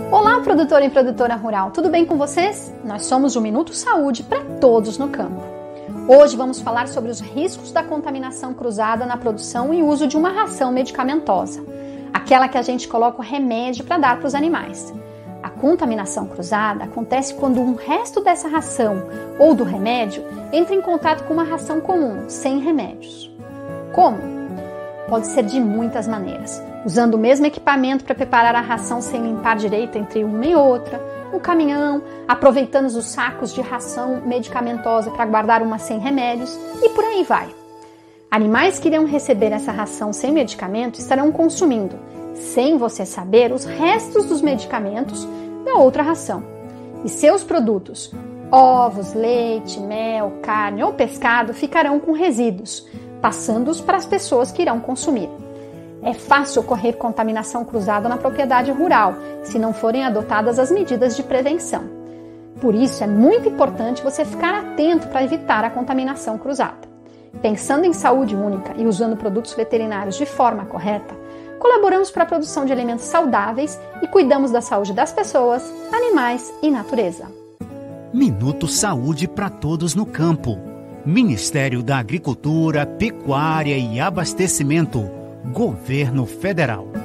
Olá, produtor e produtora rural, tudo bem com vocês? Nós somos o Minuto Saúde para todos no campo. Hoje vamos falar sobre os riscos da contaminação cruzada na produção e uso de uma ração medicamentosa, aquela que a gente coloca o remédio para dar para os animais. A contaminação cruzada acontece quando um resto dessa ração ou do remédio entra em contato com uma ração comum, sem remédios. Como? Pode ser de muitas maneiras, usando o mesmo equipamento para preparar a ração sem limpar direito entre uma e outra, no caminhão, aproveitando os sacos de ração medicamentosa para guardar uma sem remédios e por aí vai. Animais que irão receber essa ração sem medicamento estarão consumindo, sem você saber, os restos dos medicamentos da outra ração. E seus produtos, ovos, leite, mel, carne ou pescado, ficarão com resíduos, passando-os para as pessoas que irão consumir. É fácil ocorrer contaminação cruzada na propriedade rural, se não forem adotadas as medidas de prevenção. Por isso, é muito importante você ficar atento para evitar a contaminação cruzada. Pensando em saúde única e usando produtos veterinários de forma correta, colaboramos para a produção de alimentos saudáveis e cuidamos da saúde das pessoas, animais e natureza. Minuto Saúde para todos no campo. Ministério da Agricultura, Pecuária e Abastecimento, Governo Federal.